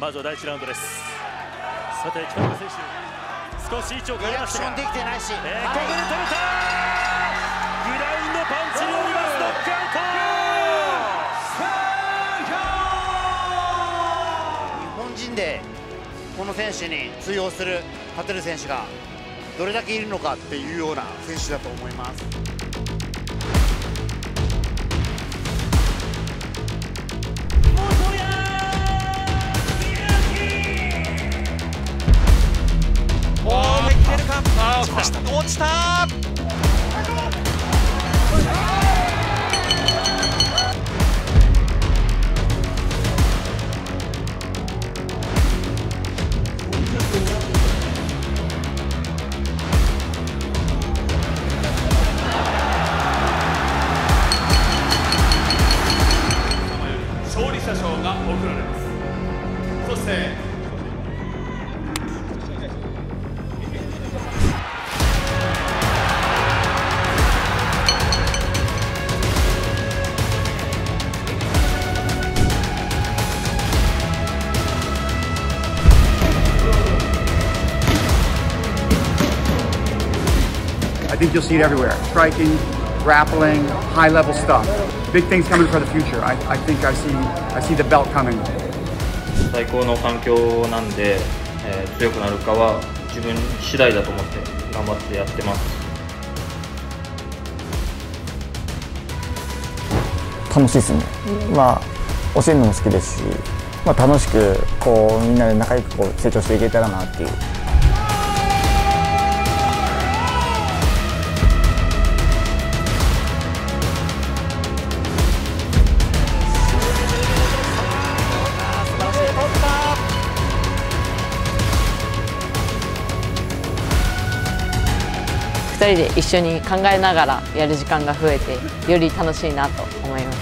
まずは第1ラウンドです。さて北村選手、少し位置を変えましたが、 できてないし、 ここで止めた。グラウンドパンチによります。ノックアウト。 日本人でこの選手に通用する勝てる選手がどれだけいるのかっていうような選手だと思います。 落ちた。 勝利者賞が贈られます。そして I think you'll see it everywhere. Striking, grappling, high-level stuff. Big things coming for the future. I think I see the belt coming. 最高の環境なんで、強くなるかは自分次第だと思って頑張ってやってます。 楽しいですね。教えるのも好きですし、楽しくこうみんなで仲良く成長していけたらなっていう。 2人で一緒に考えながらやる時間が増えてより楽しいなと思います。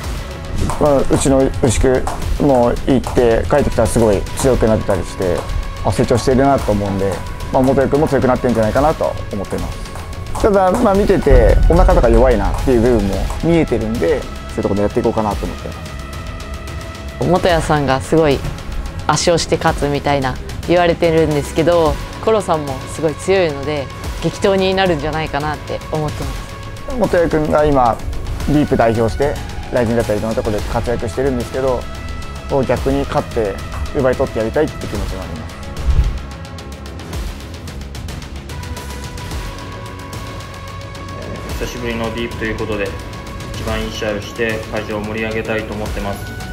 うちの牛久も行って帰ってきたらすごい強くなってたりして成長しているなと思うんで、元谷君も強くなってるんじゃないかなと思っています。ただ見ててお腹とか弱いなっていう部分も見えてるんで、そういうところでやっていこうかなと思ってます。 元谷さんがすごい圧勝して勝つみたいな言われてるんですけど、コロさんもすごい強いので激闘になるんじゃないかなって思ってます。 元谷君が今ディープ代表してライジンだったりいろんなところで活躍してるんですけど、逆に勝って奪い取ってやりたいって気持ちもあります。 久しぶりのディープということで一番いい試合をして会場を盛り上げたいと思ってます。